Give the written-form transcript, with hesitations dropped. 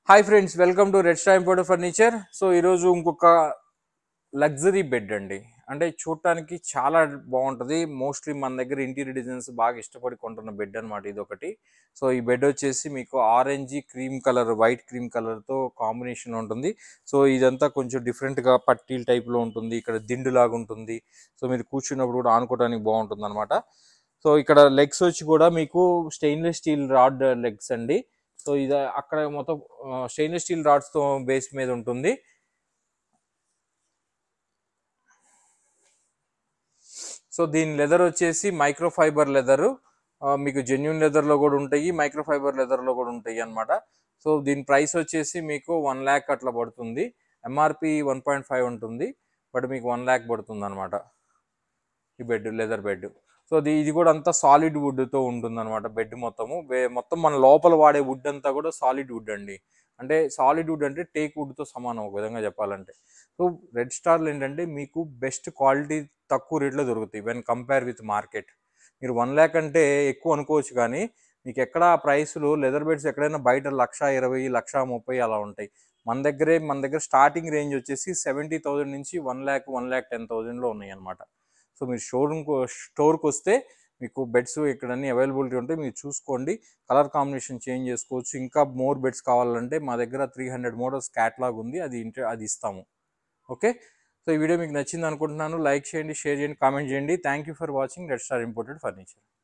Hi friends, welcome to red star imported furniture. So ఈరోజు ఇంకొక luxury bed అండి. అంటే చూడటానికి చాలా బాగుంటుంది. మోస్ట్లీ మన దగ్గర ఇంటీరియర్ డిజైన్స్ బాగా ఇష్టపడి కొంటున్న బెడ్ అనమాట ఇది ఒకటి. సో ఈ బెడ్ వచ్చేసి మీకు orange cream colour, white cream కలర్తో కాంబినేషన్ ఉంటుంది. సో ఇదంతా కొంచెం డిఫరెంట్గా పట్టీల్ టైప్లో ఉంటుంది. ఇక్కడ దిండు లాగా ఉంటుంది. సో మీరు కూర్చున్నప్పుడు కూడా ఆనుకోవడానికి బాగుంటుంది అనమాట. సో ఇక్కడ లెగ్స్ వచ్చి కూడా మీకు స్టెయిన్లెస్ స్టీల్ రాడ్ లెగ్స్ అండి. సో ఇది అక్కడ మొత్తం స్టెయిన్లెస్ స్టీల్ రాడ్స్తో బేస్ మీద ఉంటుంది. సో దీని లెదర్ వచ్చేసి మైక్రో ఫైబర్ లెదరు. మీకు జెన్యున్ లెదర్లో కూడా ఉంటాయి, మైక్రో ఫైబర్ లెదర్లో కూడా ఉంటాయి అనమాట. సో దీని ప్రైస్ వచ్చేసి మీకు 1 lakh అట్లా పడుతుంది. ఎంఆర్పి 1.5 ఉంటుంది, బట్ మీకు 1 lakh పడుతుంది అనమాట ఈ బెడ్, లెదర్ బెడ్. సో ఇది కూడా అంతా సాలిడ్ వుడ్తో ఉంటుంది అనమాట. బెడ్ మొత్తం మన లోపల వాడే వుడ్ అంతా కూడా సాలిడ్ వుడ్ అండి. అంటే సాలిడ్ వుడ్ అంటే టేక్ వుడ్తో సమానం ఒక విధంగా చెప్పాలంటే. సో రెడ్ స్టార్లు ఏంటంటే మీకు బెస్ట్ క్వాలిటీ తక్కువ రేట్లో దొరుకుతాయి వెన్ కంపేర్ విత్ మార్కెట్. మీరు 1 lakh అంటే ఎక్కువ అనుకోవచ్చు, కానీ మీకు ఎక్కడ ఆ ప్రైస్లు లెదర్ బెడ్స్ ఎక్కడైనా బయట 1,20,000, 1,30,000 అలా ఉంటాయి. మన దగ్గర స్టార్టింగ్ రేంజ్ వచ్చేసి 70,000 నుంచి 1 lakh, 1,10,000లో ఉన్నాయి అనమాట. సో మీరు స్టోర్కి వస్తే మీకు బెడ్స్ ఇక్కడ అన్ని అవైలబిలిటీ ఉంటాయి. మీరు చూసుకోండి, కలర్ కాంబినేషన్ చేంజ్ చేసుకోవచ్చు. ఇంకా మోర్ బెడ్స్ కావాలంటే మా దగ్గర 300 మోడల్స్ క్యాటలాగ్ ఉంది, అది ఇస్తాము. ఓకే, సో ఈ వీడియో మీకు నచ్చింది అనుకుంటున్నాను. లైక్ చేయండి, షేర్ చేయండి, కామెంట్ చేయండి. Thank you for watching red star imported furniture.